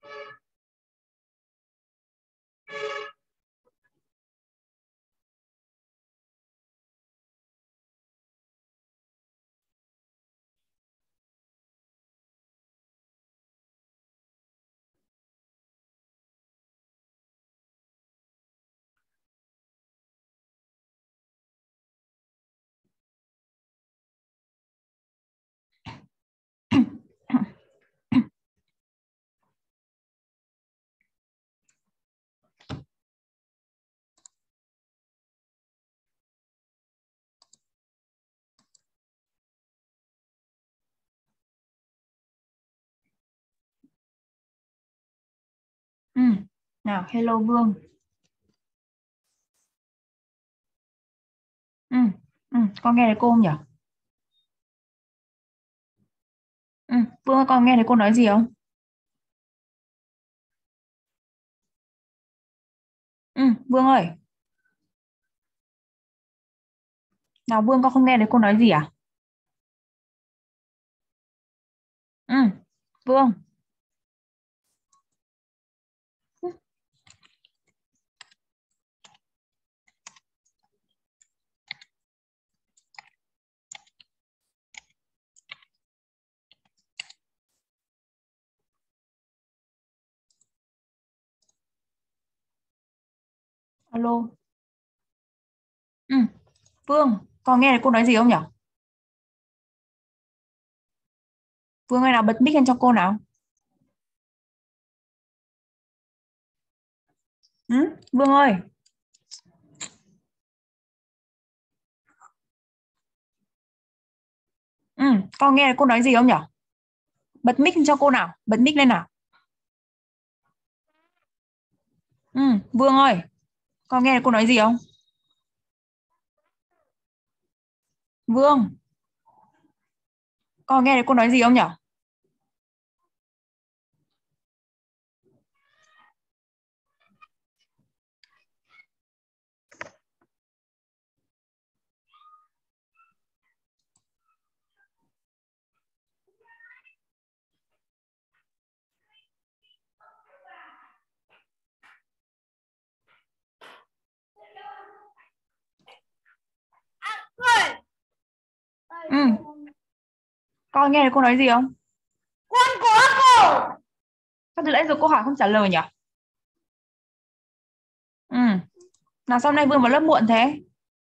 Ừ. Nào, hello Vương. Ừ. Ừ. Con nghe thấy cô không nhỉ? Ừ. Vương ơi, con nghe thấy cô nói gì không? Ừ. Vương ơi. Nào Vương, con không nghe thấy cô nói gì à? Ừ. Vương. Alo. Ừ. Vương, con nghe thấy cô nói gì không nhỉ? Vương ơi, nào bật mic lên cho cô nào. Ừ. Vương ơi. Ừ. Con nghe thấy cô nói gì không nhỉ? Bật mic lên cho cô nào. Bật mic lên nào. Ừ. Vương ơi. Con nghe thấy cô nói gì không? Vương. Con nghe thấy cô nói gì không nhỉ? Ừ. Con nghe thấy cô nói gì không? Con có cô. Sao từ nãy giờ cô hỏi không trả lời nhỉ? Ừ. Nào sau này Vương vào lớp muộn thế?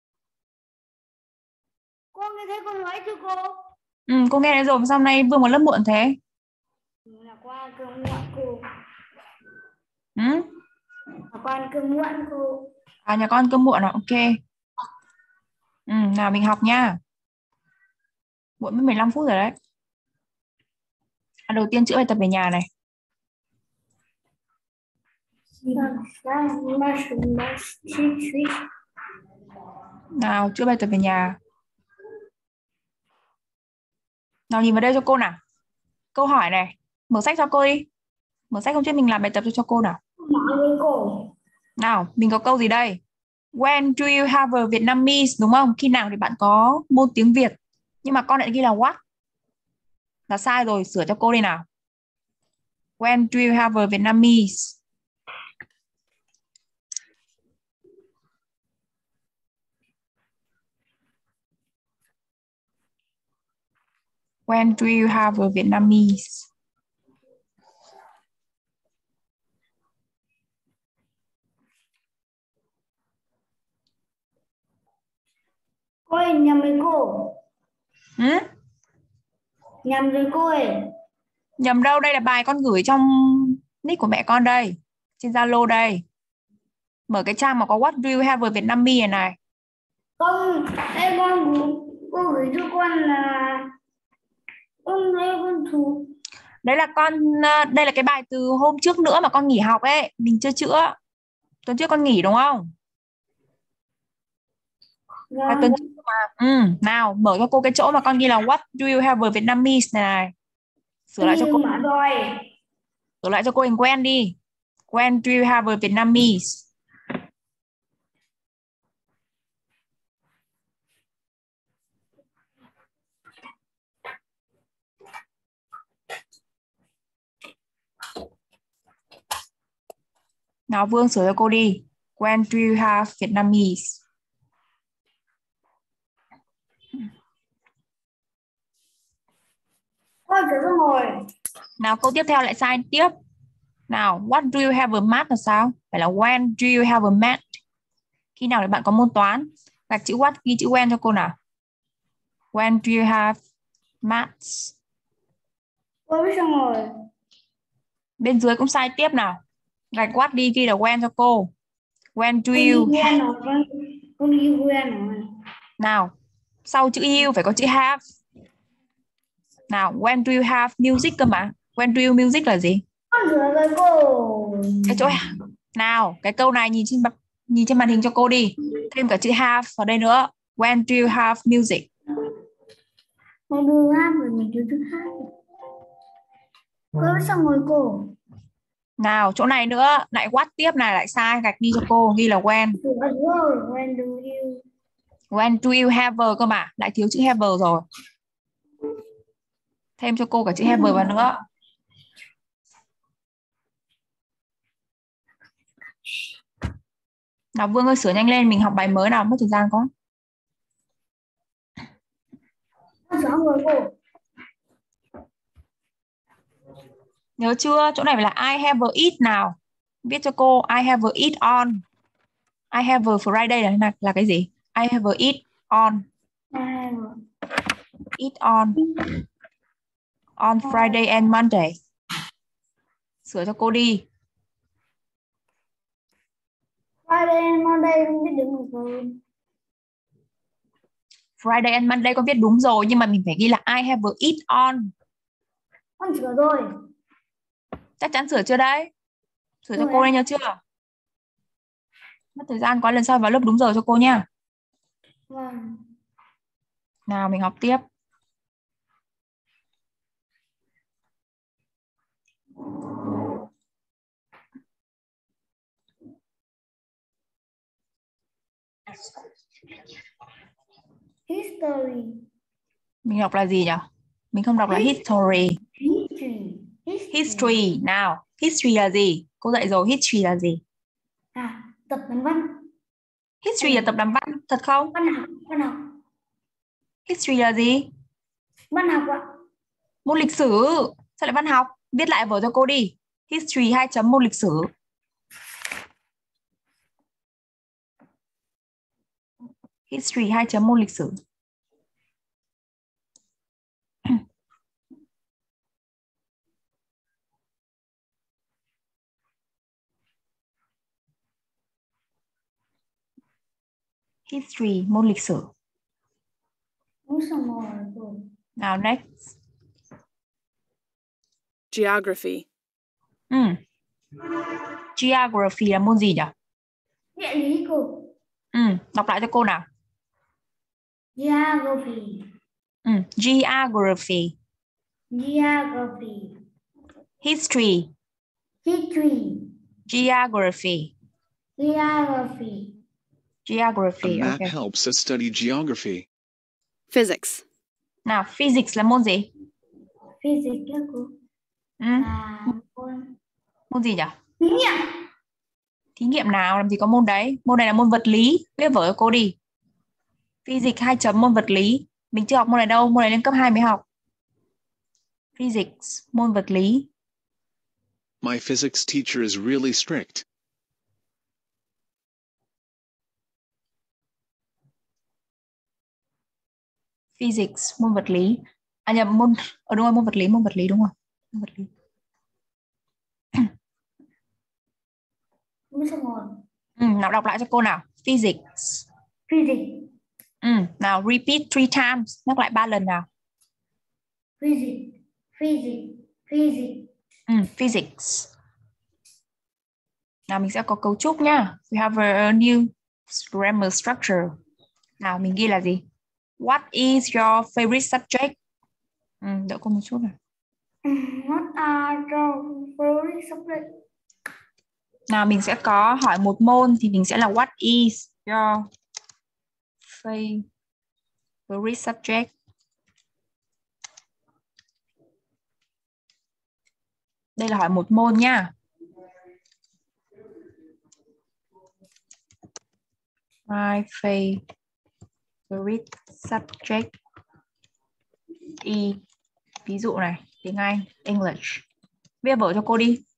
Cô nghe thấy con nói chứ cô? Ừ, cô nghe thấy rồi, mà sao hôm nay Vương vào lớp muộn thế? Là qua cơm muộn cô. Ừ? Là qua cơm muộn cô. À, nhà con cơm muộn à? Ok. Ừ, nào mình học nha. Muộn mất 15 phút rồi đấy. À, đầu tiên chữa bài tập về nhà này. Nào, chữa bài tập về nhà. Nào nhìn vào đây cho cô nào. Câu hỏi này. Mở sách cho cô đi. Mở sách không chứ mình làm bài tập cho cô nào. Nói với cô. Nào, mình có câu gì đây? When do you have a Vietnamese, đúng không? Khi nào thì bạn có môn tiếng Việt. Nhưng mà con lại ghi là what? Là sai rồi, sửa cho cô đi nào. When do you have a Vietnamese? When do you have a Vietnamese? Cô ơi, nhầm với cô. Ừ? Nhầm với cô ơi. Nhầm đâu, đây là bài con gửi trong nick của mẹ con đây. Trên Zalo đây. Mở cái trang mà có What do you have a Vietnamese này. Không, đây cô gửi cho con là con thấy con thú. Đấy là con, đây là cái bài từ hôm trước nữa mà con nghỉ học ấy. Mình chưa chữa. Tuần trước con nghỉ đúng không? Bài tuần trước Vâng. mà. Nào, mở cho cô cái chỗ mà con ghi là What do you have a Vietnamese này. Sửa lại cho cô. Nhưng mà rồi. Sửa lại cho cô hình quen đi. When do you have a Vietnamese? Nào Vương sửa cho cô đi. When do you have Vietnamese? Con sửa xong rồi. Nào câu tiếp theo lại sai tiếp. Nào, what do you have a math là sao? Phải là when do you have a math? Khi nào thì bạn có môn toán? Gạch chữ what, ghi chữ when cho cô nào. When do you have maths? Con biết xong rồi. Bên dưới cũng sai tiếp nào. Gạch what đi, ghi là when cho cô. When do Con ghi you quen rồi. Con ghi quen rồi. nào, sau chữ you phải có chữ have. Nào, when do you have music cơ mà. When do you music là gì? Con sửa rồi cô. Cái chỗ nào, cái câu này nhìn trên màn hình cho cô đi. Thêm cả chữ have vào đây nữa. When do you have music? Con đưa hát rồi mình đưa thứ hai. Con biết xong rồi cô. Nào, chỗ này nữa, lại what tiếp này lại sai, gạch đi cho cô, ghi là when. Sửa rồi. When do you? When do you have cơ mà, lại thiếu chữ have rồi. Thêm cho cô cả chữ have vào nữa. Nào Vương ơi sửa nhanh lên, mình học bài mới nào, mất thời gian quá. Con sửa rồi cô. Nhớ chưa? Chỗ này phải là I have a eat nào. Viết cho cô I have a eat on. I have a Friday là cái gì? I have a eat on. Eat on Friday and Monday. Sửa cho cô đi. Friday and Monday không biết đứng rồi. Friday and Monday con viết đúng rồi, nhưng mà mình phải ghi là I have a eat on. Con sửa rồi. Chắc chắn sửa chưa đấy? Sửa cho Rồi cô ạ. đây nhớ chưa? Mất thời gian quá, lần sau vào lớp đúng giờ cho cô nha. Vâng. Nào mình học tiếp. History. Mình đọc là gì nhỉ? Mình không đọc là history. History. History. Nào, history là gì? Cô dạy rồi, history là gì? À, tập làm văn. History là tập làm văn, thật không? Văn học. Văn học. History là gì? Văn học ạ. Môn lịch sử. Sao lại văn học? Viết lại vở cho cô đi. History 2 chấm môn lịch sử. History 2 chấm môn lịch sử. History môn lịch sử. Đúng xong rồi cô. Nào next. Geography. Geography là môn gì nhỉ? Địa lý cô. Đọc lại cho cô nào. Geography. Geography. Geography. History. History. Geography. Geography. A Geography. map Okay. helps us study geography. Physics. Nào physics là môn gì? Physics đó cô. Là Môn gì nhỉ? thí nghiệm. Thí nghiệm nào, làm gì có môn đấy? Môn này là môn vật lý. Viết vở cho cô đi. Physics 2 chấm môn vật lý. Mình chưa học môn này đâu, môn này lên cấp 2 mới học. Physics, môn vật lý. My physics teacher is really strict. Physics, môn vật lý. À nhầm, môn đúng rồi, môn vật lý đúng rồi. Môn vật lý. Đúng xong rồi. Nào đọc lại cho cô nào. Physics. Physics. Nào repeat 3 times, nhắc lại 3 lần nào. Physics. Physics. Physics. Physics. Nào mình sẽ có cấu trúc nhá. We have a new grammar structure. Nào mình ghi là gì? What is your favorite subject? Đợi cô một chút nào. What are your favorite subjects? Nào mình sẽ có hỏi một môn thì mình sẽ là what is your favorite subject? Đây là hỏi một môn nha. My favorite subject is, ví dụ này, tiếng Anh, English. Viết vở cho cô đi.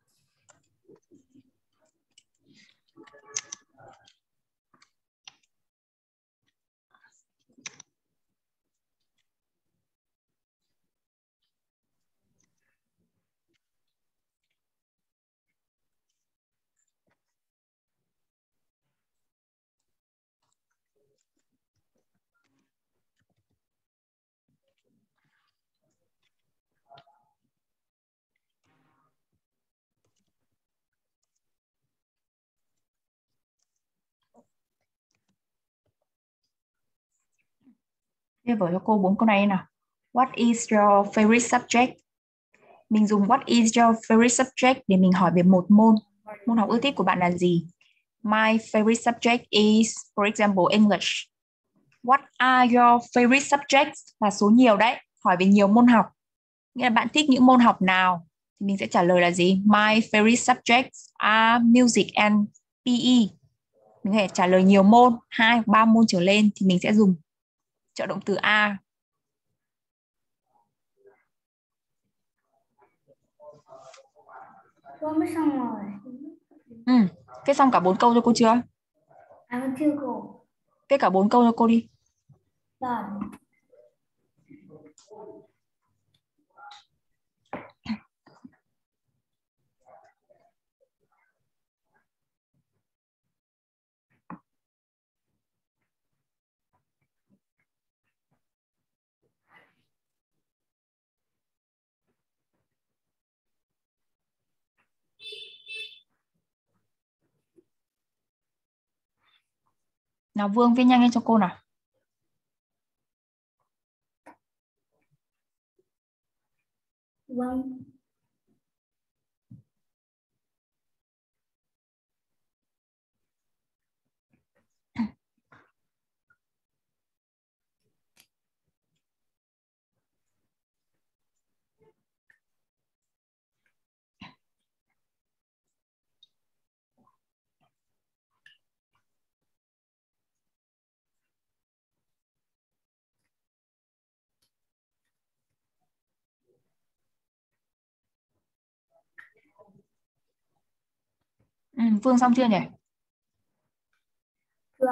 Viết vở cho cô 4 câu này nào. What is your favorite subject? Mình dùng what is your favorite subject để mình hỏi về một môn. Môn học ưa thích của bạn là gì? My favorite subject is, for example, English. What are your favorite subjects? Là số nhiều đấy. Hỏi về nhiều môn học. Nghĩa là bạn thích những môn học nào? Thì mình sẽ trả lời là gì? My favorite subjects are music and PE. Mình có thể trả lời nhiều môn, 2 hoặc 3 môn trở lên thì mình sẽ dùng trợ động từ are. Cô mới xong rồi. Viết xong cả 4 câu cho cô chưa? À, chưa cô. Viết cả 4 câu cho cô đi. Rồi. Nào Vương viết nhanh lên cho cô nào. Vâng. Vương xong chưa nhỉ? Chưa.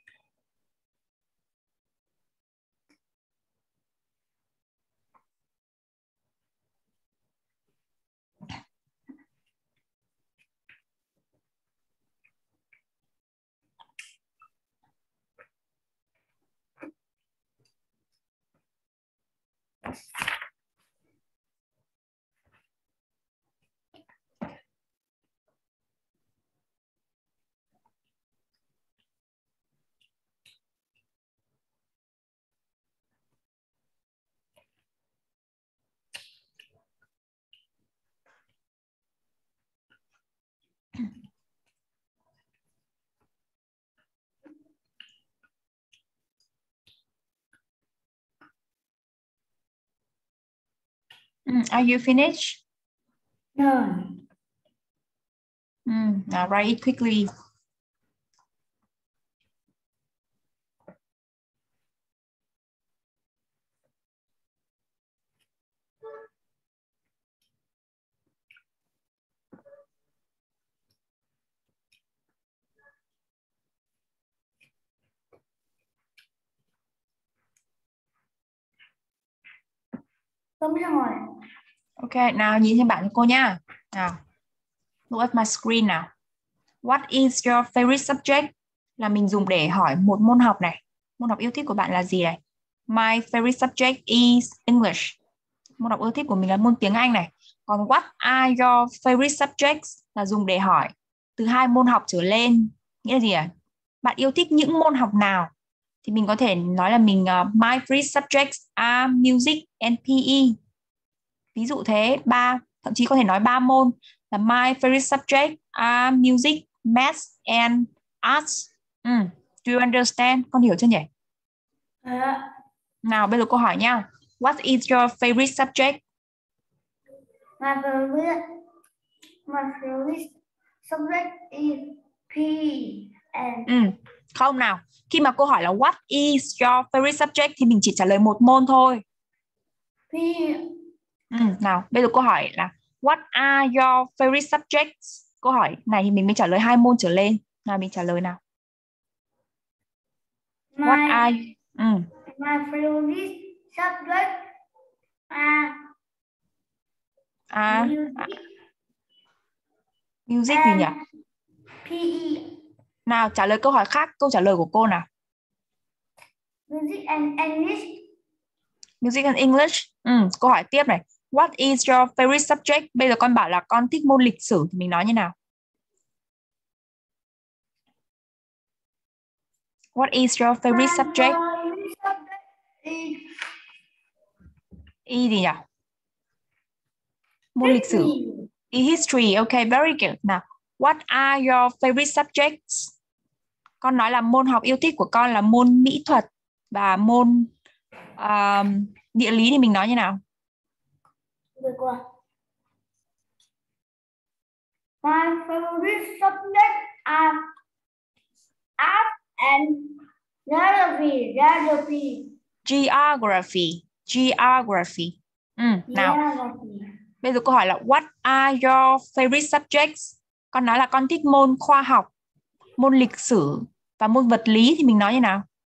Are you finished? No. Now write it quickly. Cô mới xong rồi. Ok, nào nhìn trên bảng cho cô nhá. Nào, look at my screen nào. What is your favorite subject? Là mình dùng để hỏi một môn học này. Môn học yêu thích của bạn là gì này? My favorite subject is English. Môn học yêu thích của mình là môn tiếng Anh này. Còn what are your favorite subjects? Là dùng để hỏi từ 2 môn học trở lên. Nghĩa là gì ạ? Bạn yêu thích những môn học nào? Thì mình có thể nói là mình my favorite subjects are music and PE. Ví dụ thế, thậm chí có thể nói 3 môn là my favorite subject are music, math and arts. Do you understand? Con hiểu chưa nhỉ? Nào bây giờ cô hỏi nha. What is your favorite subject? My favorite subject is PE and Không nào. Khi mà câu hỏi là what is your favorite subject thì mình chỉ trả lời một môn thôi. P. Nào, bây giờ câu hỏi là what are your favorite subjects? Câu hỏi này thì mình mới trả lời 2 môn trở lên. Nào mình trả lời nào. What are My favorite subject music gì nhỉ? PE. Nào trả lời câu hỏi khác, câu trả lời của cô nào. Music and English. Music and English. Câu hỏi tiếp này. What is your favorite subject? Bây giờ con bảo là con thích môn lịch sử thì mình nói như nào? What is your favorite subject? E gì nhỉ? Môn lịch sử. E history. Okay, very good. Nào, what are your favorite subjects? Con nói là môn học yêu thích của con là môn mỹ thuật và môn địa lý thì mình nói như nào? My favorite subject are art and geography. Geography. Nào. Bây giờ câu hỏi là what are your favorite subjects? Con nói là con thích môn khoa học, môn lịch sử và môn vật lý thì mình nói như nào?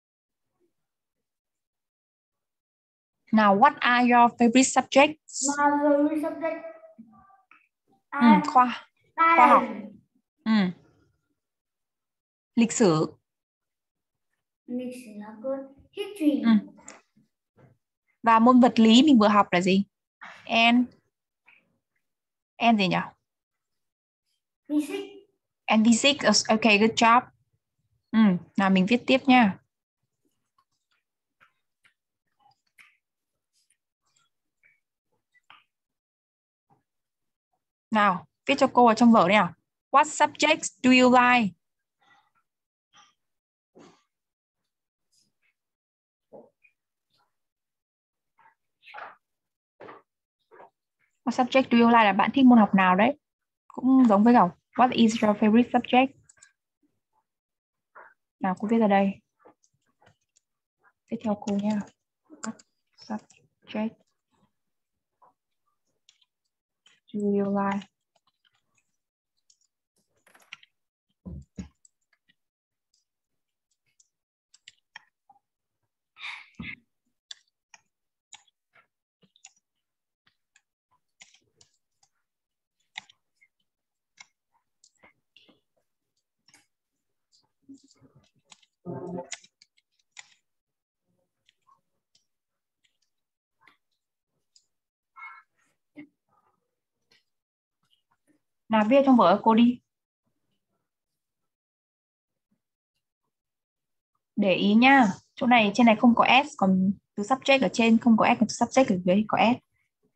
Nào, what are your favorite subjects? My favorite subject khoa học. Lịch sử. History. Và môn vật lý mình vừa học là gì? And gì nhỉ? Physics. And physics. Okay, good job. Nào mình viết tiếp nha. Nào, viết cho cô ở trong vở đi nào. What subjects do you like? What subject do you like là bạn thích môn học nào đấy? Cũng giống với cả what is your favorite subject? Nào, cô viết ra đây. Viết theo cô nha. What subject do you like? Nào viết trong vở cô đi. Để ý nhá. Chỗ này trên này không có S, còn từ subject ở trên không có S, còn từ subject ở dưới có S.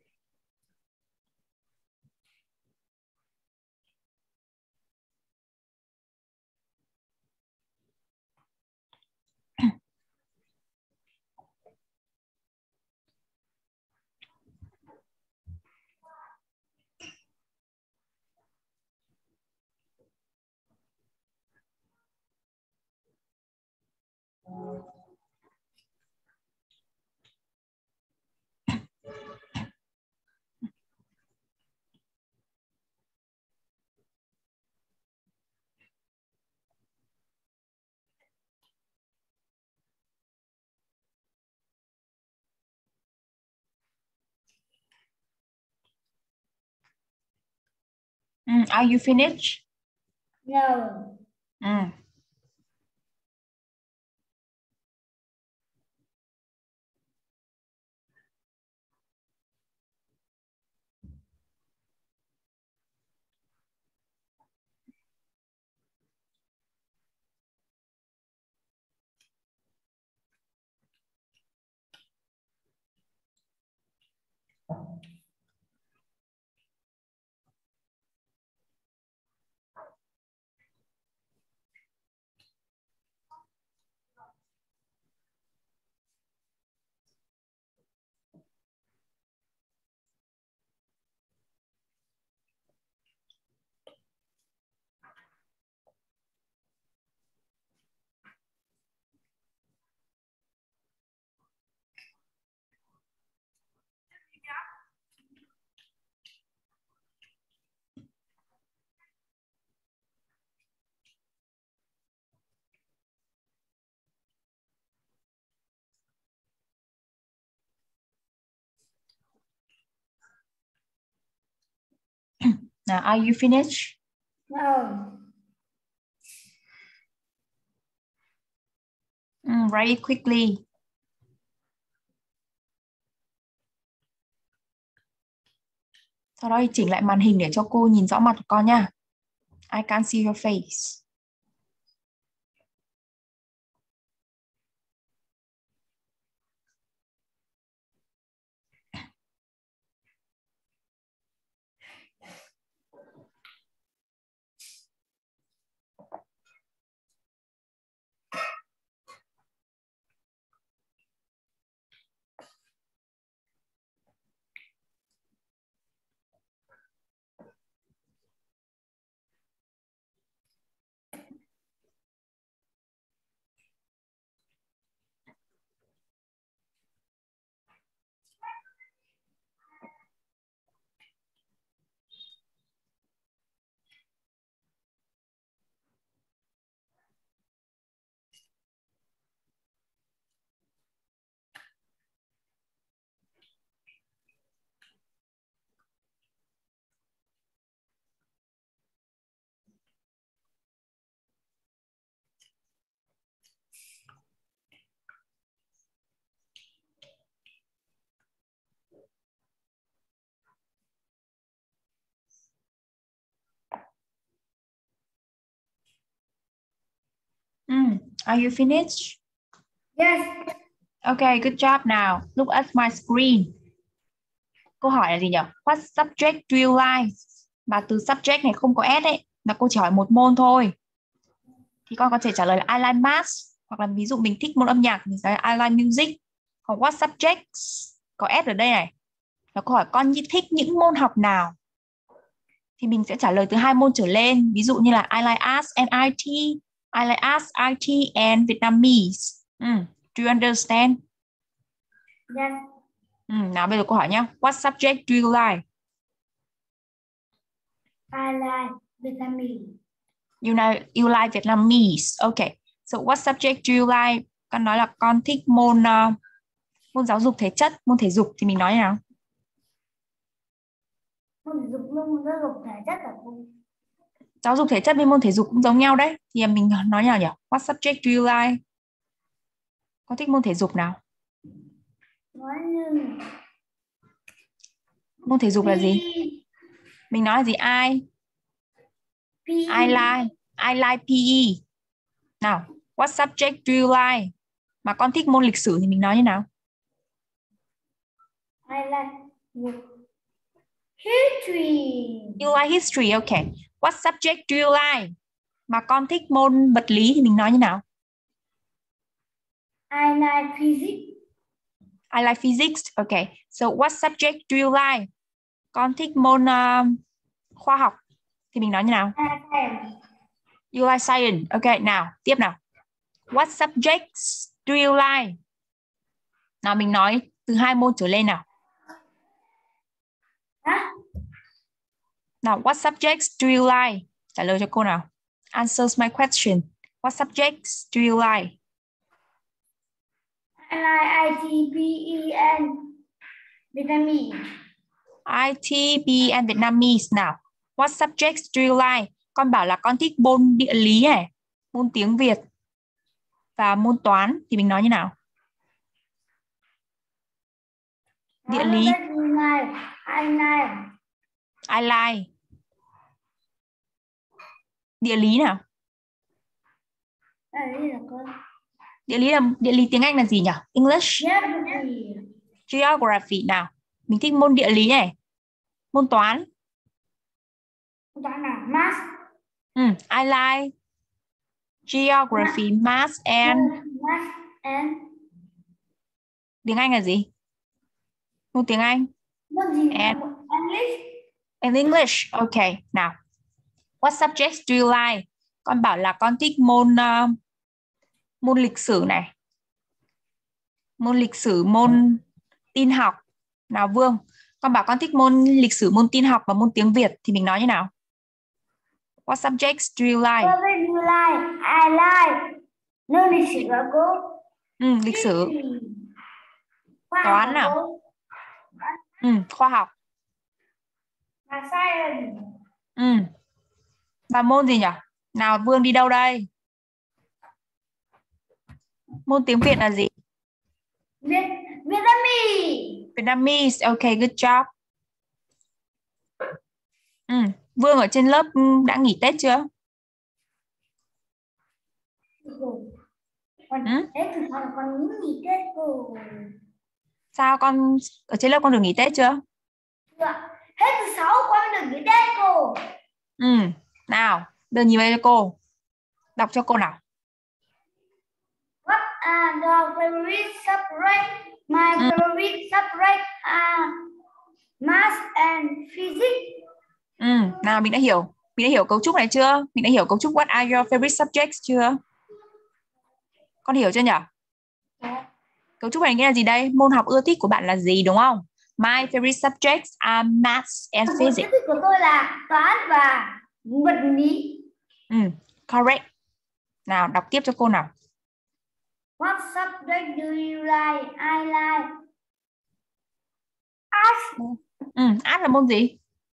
Are you finished? No. Now, are you finished? No. Write it quickly. Sau đó thì chỉnh lại màn hình để cho cô nhìn rõ mặt của con nha. I can't see your face. Are you finished? Yes. Okay, good job now. Look at my screen. Câu hỏi là gì nhỉ? What subject do you like? Và từ subject này không có S ấy, là cô chỉ hỏi một môn thôi. Thì con có thể trả lời là I like math, hoặc là ví dụ mình thích môn âm nhạc, mình sẽ I like music. Còn what subjects có S ở đây này, là câu hỏi con thích những môn học nào? Thì mình sẽ trả lời từ 2 môn trở lên. Ví dụ như là I like arts and IT, I like arts, IT and Vietnamese. Do you understand? Yes. Nào bây giờ câu hỏi nhé. What subject do you like? I like Vietnamese. You like Vietnamese. Okay. So what subject do you like? Con nói là con thích môn môn giáo dục thể chất, môn thể dục thì mình nói như nào? Môn thể dục luôn giáo dục thể chất là cô. Giáo dục thể chất với môn thể dục cũng giống nhau đấy. Thì mình nói như nào nhỉ? What subject do you like? Con thích môn thể dục nào? Nói như Môn thể dục là gì? Mình nói là gì? PE. I like PE. Nào, what subject do you like? Mà con thích môn lịch sử thì mình nói như nào? I like history. You like history, okay. What subject do you like? Mà con thích môn vật lý thì mình nói như nào? I like physics. I like physics, okay. So what subject do you like? Con thích môn khoa học thì mình nói như nào? I like science. You like science, okay. Nào, tiếp nào. What subjects do you like? Nào mình nói từ 2 môn trở lên nào. Hả? Nào, what subjects do you like? Trả lời cho cô nào. Answers my question. What subjects do you like? I like IT, PE, and Vietnamese. IT, PE, and Vietnamese nào. What subjects do you like? Con bảo là con thích môn địa lý này, môn tiếng Việt và môn toán thì mình nói như nào? Địa lý. I like. Địa lý nào. Địa lý tiếng Anh là gì nhỉ? English. Geography nào. Mình thích môn địa lý này. Môn toán. Toán là math. I like geography, math and tiếng Anh là gì? Môn tiếng Anh. And English. Okay. Nào. What subjects do you like? Con bảo là con thích môn lịch sử này. Môn lịch sử, môn tin học. Nào Vương, con bảo con thích môn lịch sử, môn tin học và môn tiếng Việt thì mình nói như nào? What subjects do you like? I like. No, lịch sử hả cô? Lịch sử. Toán nào. Khoa học. Science. Và môn gì nhỉ? Nào Vương đi đâu đây? Môn tiếng Việt là gì? Vietnamese. Vietnamese. Okay, good job. Vương ở trên lớp đã nghỉ Tết chưa? Thế thì con nghỉ Tết rồi. Sao con ở trên lớp con được nghỉ Tết chưa? Hết thứ 6 con được nghỉ Tết cô. Nào, đưa nhìn vào cho cô. Đọc cho cô nào. What are the favorite subjects? My favorite subjects are math and physics. Nào mình đã hiểu cấu trúc này chưa? Mình đã hiểu cấu trúc what are your favorite subjects chưa? Con hiểu chưa nhỉ? Cấu trúc này nghĩa là gì đây? Môn học ưa thích của bạn là gì đúng không? My favorite subjects are maths and physics. Ưa thích của tôi là toán và vật lý. Correct. Nào đọc tiếp cho cô nào. What subject do you like? I like art. Art là môn gì?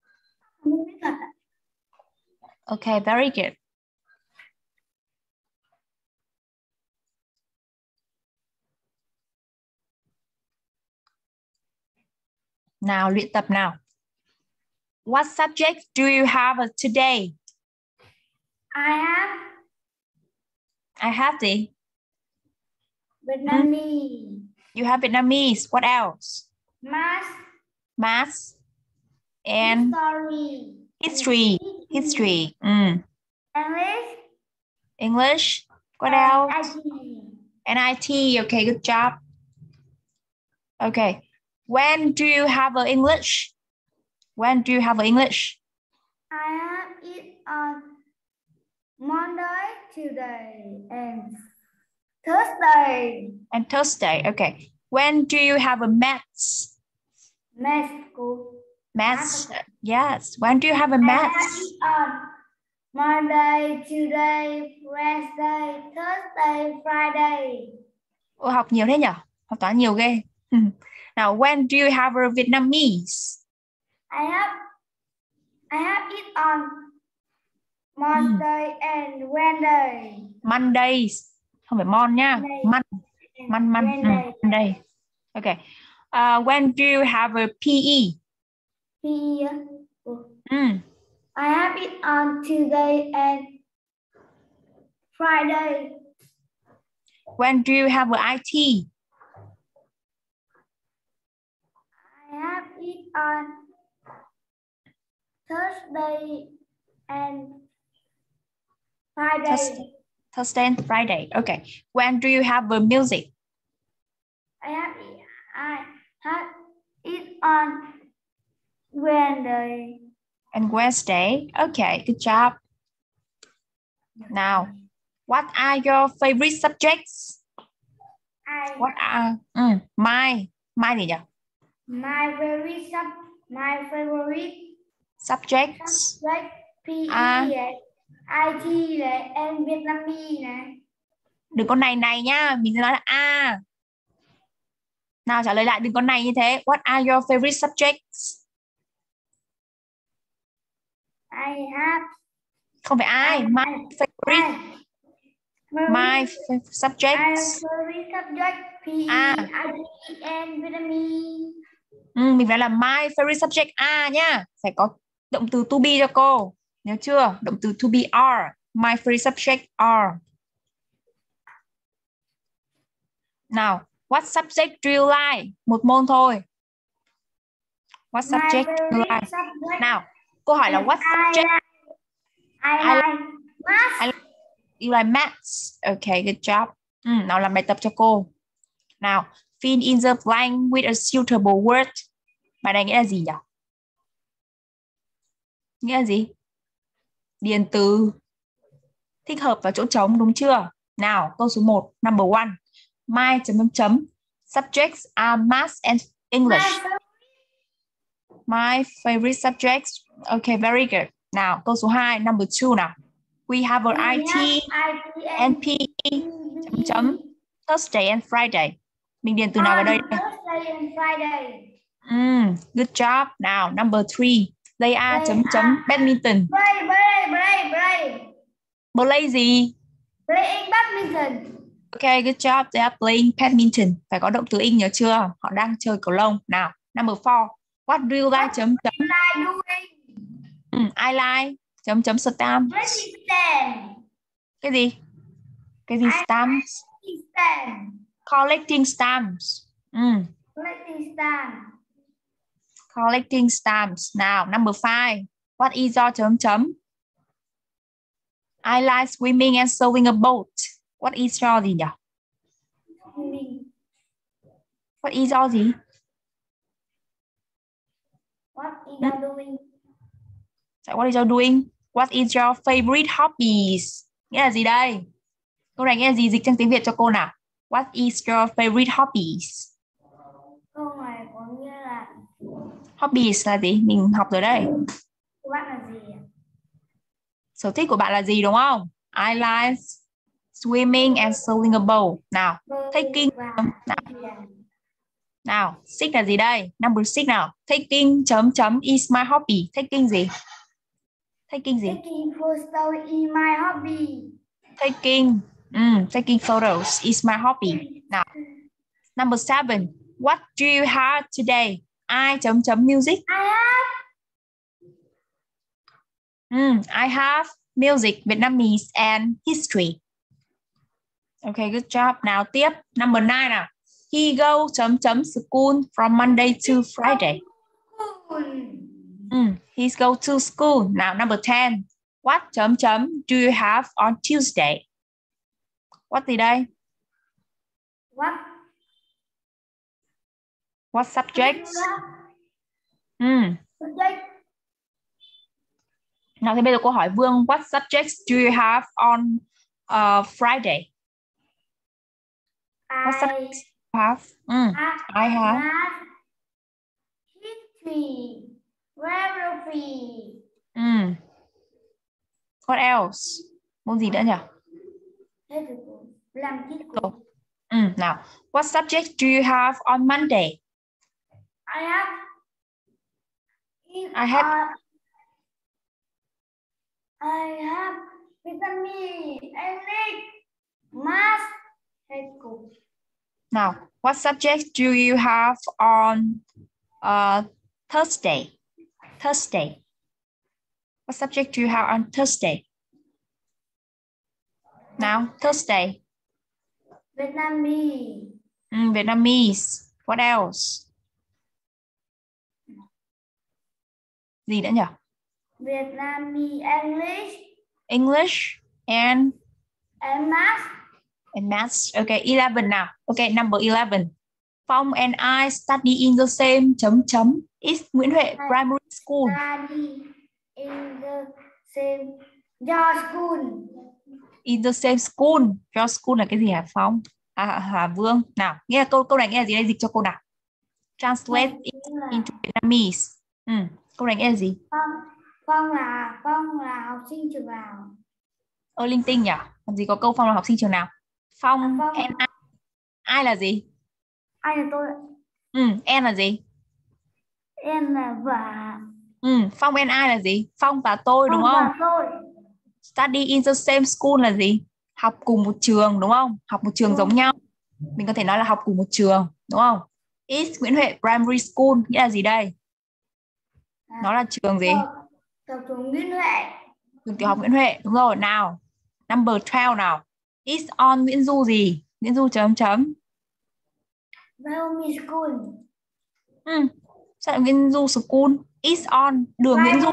Okay, very good. Nào luyện tập nào. What subjects do you have today? I have the Vietnamese. You have Vietnamese. What else? Maths and history. English. What else? And IT. Okay, good job. Okay. When do you have English? When do you have English? I have it on Monday, Tuesday, and Thursday. And Thursday. Okay. When do you have maths? Maths. Yes. When do you have I maths? have it on Monday, Tuesday, Wednesday, Thursday, Friday. Ôi, học nhiều thế nhỉ? Học toán nhiều ghê. Now, when do you have Vietnamese? I have it on Monday and Wednesday. Mondays. Không phải mon nha. Monday. Okay. When do you have PE? PE. I have it on Tuesday and Friday. When do you have IT? I have it on Thursday and Friday. Thursday and Friday. Okay. When do you have music? I have it on Wednesday. And Wednesday. Okay, good job. Now, what are your favorite subjects? What are my gì nhỉ? My favorite subjects PE, IT and Vietnamese này. Đừng có này nhá, mình sẽ nói là A. Nào trả lời lại, đừng có này như thế. What are your favorite subjects? I have. Không phải I, my favorite. My subjects. My favorite subject PE, IT and Vietnamese. Mình phải là my favorite subject A nhá. Phải có động từ to be cho cô. Nhớ chưa? Động từ to be are. My favorite subject are. Nào, what subject do you like? Một môn thôi. What subject do you like? Nào, câu hỏi là what subject? I like math. You like maths. Okay, good job. Nào làm bài tập cho cô. Nào, fill in the blank with a suitable word. Bài này nghĩa là gì nhỉ? Nghĩa là gì? Điền từ thích hợp vào chỗ trống, đúng chưa? Nào, câu số 1, number 1. My subjects are math and English. My favorite subjects. Okay, very good. Nào, câu số 2, number 2 nào. We have our IT and PE Thursday and Friday. Mình điền từ nào vào đây? Thursday and Friday. Good job. Now, number 3. They are chấm chấm badminton. Play gì? Playing badminton. Okay, good job. They are playing badminton. Phải có động từ ing nhớ chưa? Họ đang chơi cầu lông. Nào, number 4. What do you like chấm chấm? I doing. I like chấm chấm stamps. Stand. Cái gì? Cái gì stamps? Stand. Collecting stamps. Collecting stamp. Collecting stamps. Nào, number 5. What is your chấm chấm? I like swimming and sailing a boat. What is your gì nhỉ? What is your gì? What is you doing? What is your doing? What is your favorite hobbies? Nghĩa là gì đây? Câu này nghĩa là gì? Dịch sang tiếng Việt cho cô nào. What is your favorite hobbies? Câu này có nghĩa là Hobbies là gì? Mình học rồi đây. của bạn là gì? Sở thích của bạn là gì đúng không? I like swimming and sailing a boat. Nào, taking. Nào, 6 là gì đây? Number 6 nào. Taking chấm chấm is my hobby. Taking gì? Taking gì? Taking photos is my hobby. Taking photos is my hobby. Nào, number 7. What do you have today? I chấm chấm music. I have music, Vietnamese and history. Okay, good job. Nào tiếp, number 9 nào. He go chấm chấm school from Monday to Friday. He go to school. Now number 10. What chấm chấm do you have on Tuesday? What gì đây? What subjects? Subject. Nào thì bây giờ cô hỏi Vương, what subjects do you have on Friday? What subjects do you have? I have math, history, geography. What else? Môn gì nữa nhỉ? Hết rồi. Làm kỹ thuật. Nào, what subjects do you have on Monday? I have Vietnamese, English, math. Hết cùng. Now, what subjects do you have on Thursday? Thursday. What subject do you have on Thursday? Now, Thursday. Vietnamese. Vietnamese. What else? Gì nữa nhỉ? Vietnamese, English. English and math. And maths. Okay, 11 now. Okay, number 11. Phong and I study in the same chấm chấm. It's Nguyễn Huệ Primary School. Study in the same your school. In the same school. Your school là cái gì hả Phong? Vương. Nào, nghe câu này nghe là gì đây? Dịch cho cô nào. Translate into Vietnamese. Câu này nghe là gì? Phong là học sinh trường nào? Linh tinh nhỉ? Làm gì có câu Phong là học sinh trường nào? Phong and I. Ai là gì? Ai là tôi? Em là gì? Em là và. Phong and I là gì? Phong và tôi đúng không? Và tôi. Study in the same school là gì? Học cùng một trường đúng không? Học một trường giống nhau. Mình có thể nói là học cùng một trường đúng không? It's Nguyễn Huệ Primary School nghĩa là gì đây? Nó là trường gì? Trường Nguyễn Huệ. Trường tiểu học Nguyễn Huệ, đúng rồi. Nào, number 12 nào. It's on Nguyễn Du gì? Nguyễn Du chấm chấm. Primary School. Sao lại Nguyễn Du School? It's on đường Nguyễn Du.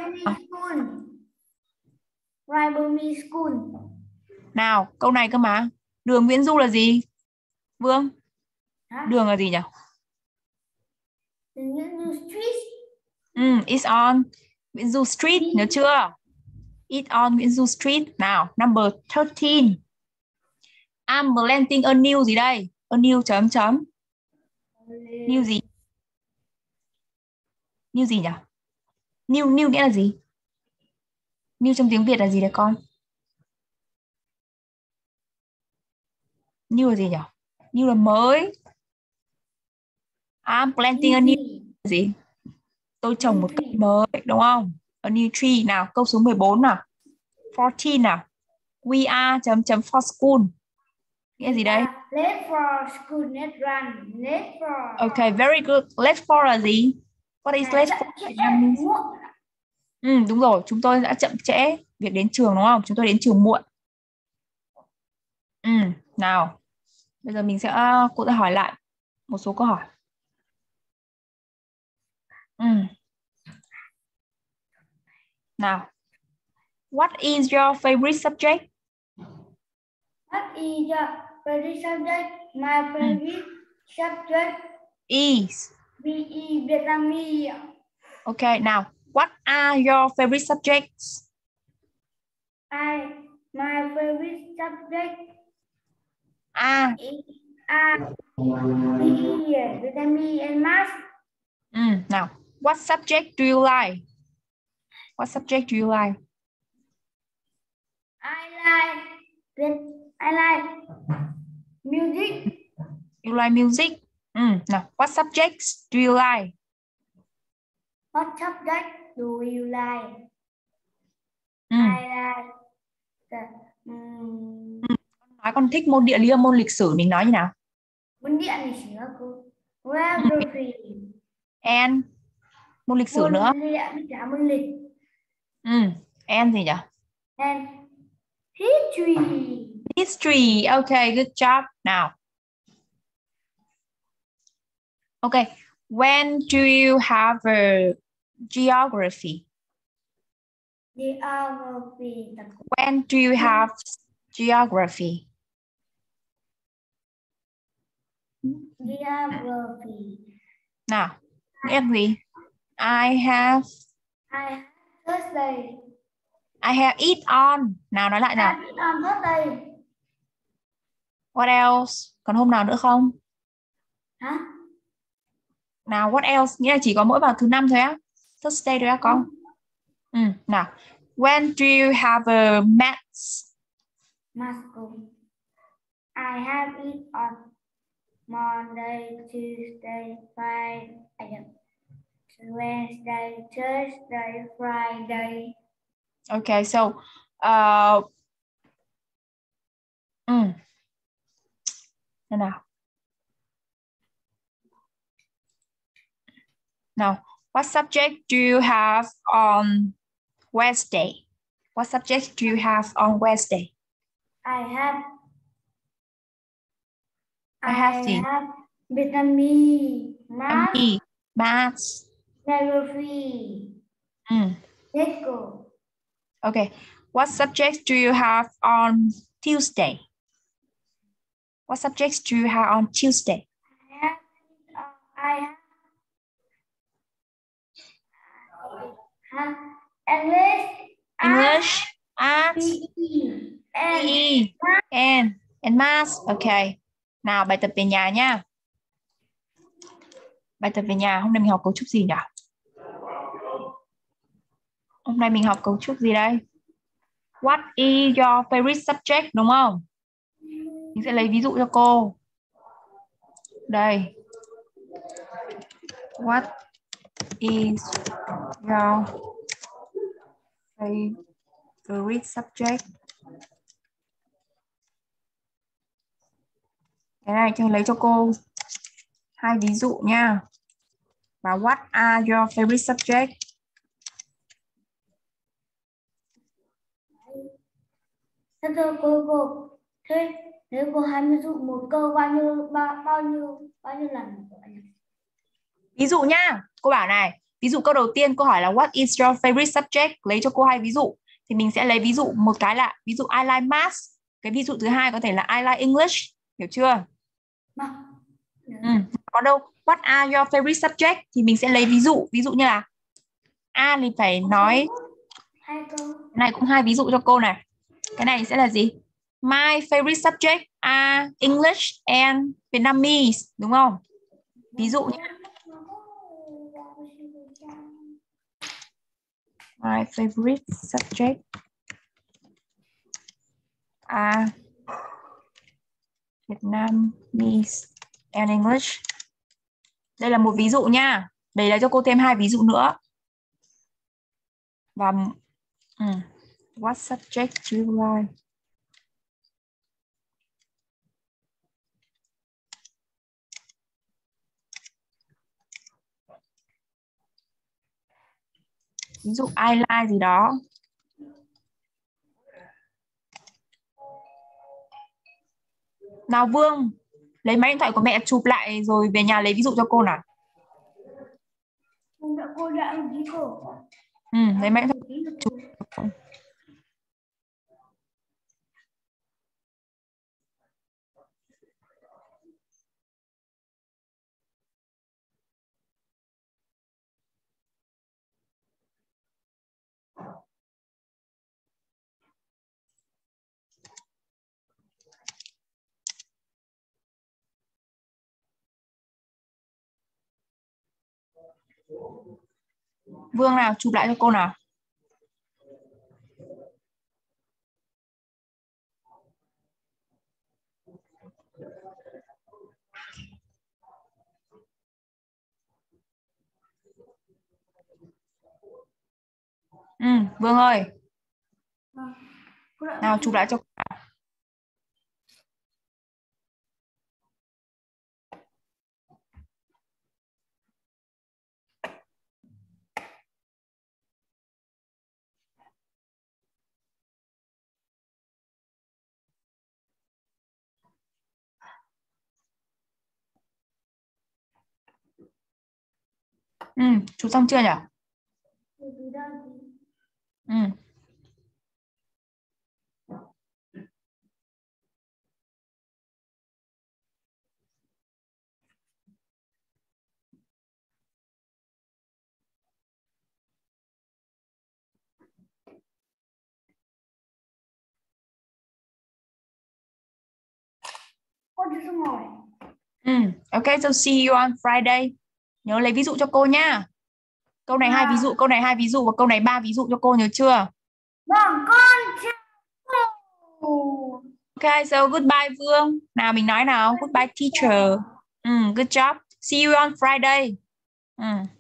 Primary School. Nào, câu này cơ mà. Đường Nguyễn Du là gì? Vương? Đường là gì nhỉ? Đường Nguyễn Du Street. It's on Nguyễn Du Street, nhớ chưa? It's on Nguyễn Du Street. Nào, number 13. I'm planting a new gì đây? A new chấm chấm. New gì? New gì nhỉ? New nghĩa là gì? New trong tiếng Việt là gì đấy con? New là gì nhỉ? New là mới. I'm planting a new gì? Tôi trồng một cây mới, đúng không? A new tree. Nào, câu số 14 nào. 14 nào. We are for school. Nghĩa gì đây? Late for school, let's run. Late for. Okay, very good. Late for là gì? What is late for? Đúng rồi, chúng tôi đã chậm trễ việc đến trường, đúng không? Chúng tôi đến trường muộn. Nào, bây giờ mình sẽ cô sẽ hỏi lại một số câu hỏi. Nào, what is your favorite subject? What is your favorite subject? My favorite subject Is. BE Vietnamese. Okay, now, what are your favorite subjects? My favorite subject Ah. BE Vietnamese and math. Now, what subject do you like? What subject do you like? I like music. You like music? Now, what subjects do you like? What subject do you like? I like nói con thích môn địa lý, môn lịch sử, mình nói như nào? Môn địa lịch sử cô. Geography. And môn lịch sử nữa. Môn lịch. And gì nhỉ? And history. History. Okay, good job. Now. Okay, when do you have a geography? Geography. When do you have geography? Geography. Nào, nghĩa gì? I have Thursday. I have it on. Nào, nói lại nào. I have it on Thursday. What else? Còn hôm nào nữa không? Hả? Nào, what else? Nghĩa là chỉ có mỗi vào thứ năm thôi á. Thursday thôi á con. Nào, when do you have a maths? I have it on Monday, Tuesday, Friday, Wednesday, Thursday, Friday. Okay, so nào. Now, what subject do you have on Wednesday? What subject do you have on Wednesday? I have Vietnamese, maths, geography. Let's go. Okay. What subjects do you have on Tuesday? What subjects do you have on Tuesday? I have English, arts, PE, and math. Okay. Nào, bài tập về nhà nha. Bài tập về nhà, hôm nay mình học cấu trúc gì nhỉ? Hôm nay mình học cấu trúc gì đây? What is your favorite subject, đúng không? Mình sẽ lấy ví dụ cho cô. Đây. What is your favorite subject? Cái này cho lấy cho cô hai ví dụ nha. Và what are your favorite subject? Thưa cô. Thế nếu cô hai ví dụ một câu bao nhiêu lần? Ví dụ nha. Cô bảo này, ví dụ câu đầu tiên cô hỏi là what is your favorite subject? Lấy cho cô hai ví dụ. Thì mình sẽ lấy ví dụ một cái là ví dụ I like math. Cái ví dụ thứ hai có thể là I like English. Hiểu chưa? Có đâu what are your favorite subject thì mình sẽ lấy ví dụ như là A thì phải nói hai câu. Này cũng hai ví dụ cho cô này. Cái này sẽ là gì? My favorite subject are English and Vietnamese, đúng không? Ví dụ nhé. My favorite subject are Vietnamese and English. Đây là một ví dụ nha. Để lại cho cô thêm 2 ví dụ nữa. Và what subject do you like? Ví dụ I like gì đó. Nào Vương, lấy máy điện thoại của mẹ chụp lại rồi về nhà lấy ví dụ cho cô nào. Cô đã làm gì cô? Lấy máy điện thoại chụp cho cô. Vương nào, chụp lại cho cô nào. Vương ơi. Nào chụp lại cho cô nào. Chụp xong chưa nhỉ? Cô chưa xong rồi. Okay, so see you on Friday. Nhớ lấy ví dụ cho cô nhá. Câu này 2 ví dụ, câu này 2 ví dụ và câu này 3 ví dụ cho cô, nhớ chưa? Vâng, con chưa. Okay, so goodbye Vương. Nào mình nói nào, goodbye teacher. Good job. See you on Friday.